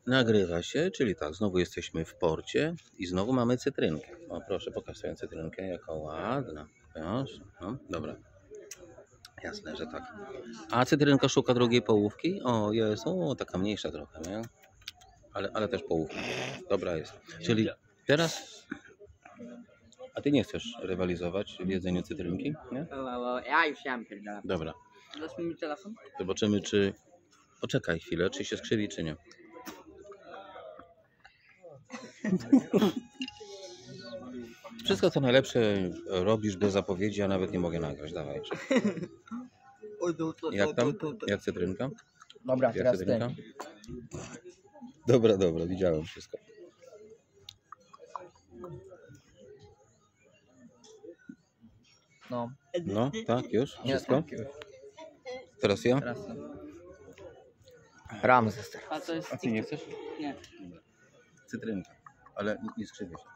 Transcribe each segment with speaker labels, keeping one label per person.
Speaker 1: Nagrywa się, czyli tak, znowu jesteśmy w porcie i znowu mamy cytrynkę. O, proszę, pokaż swoją cytrynkę, jaka ładna. Proszę, no, dobra. Jasne, że tak. A cytrynka szuka drugiej połówki? O, jest, o, taka mniejsza trochę, nie? Ale też połówka. Dobra jest. Czyli teraz... A ty nie chcesz rywalizować w jedzeniu cytrynki, nie?
Speaker 2: Ja już mam pierdolę.
Speaker 1: Dobra.
Speaker 2: Dasz mi telefon?
Speaker 1: Zobaczymy, czy... Poczekaj chwilę, czy się skrzywi, czy nie. Wszystko co najlepsze robisz bez zapowiedzi, a nawet nie mogę nagrać. Dawaj. Jak tam? Jak cytrynka?
Speaker 2: Dobra,
Speaker 1: Jak
Speaker 2: teraz ty.
Speaker 1: cytrynka? Dobra, dobra, widziałem wszystko.
Speaker 2: No.
Speaker 1: No, tak, już?
Speaker 2: Nie,
Speaker 1: Wszystko?
Speaker 2: tak już.
Speaker 1: Teraz ja?
Speaker 2: Teraz ty. Ramzes.
Speaker 3: A to jest
Speaker 1: A ty nie chcesz?
Speaker 3: Nie.
Speaker 1: Cytrynka. Ale nie skrzywię się.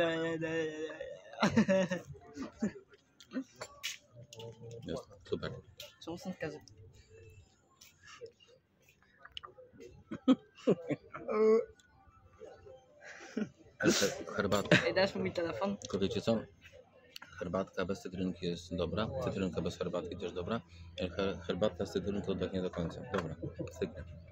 Speaker 1: Jest, super.
Speaker 3: Czemu są wskazy?
Speaker 1: Ale herbatka.
Speaker 3: Ej, dasz mi telefon?
Speaker 1: Tylko wiecie co? Herbatka bez cytrynki jest dobra. Cytrynka bez herbatki też dobra. Herbatka z cytrynką tak nie do końca. Dobra, styknie.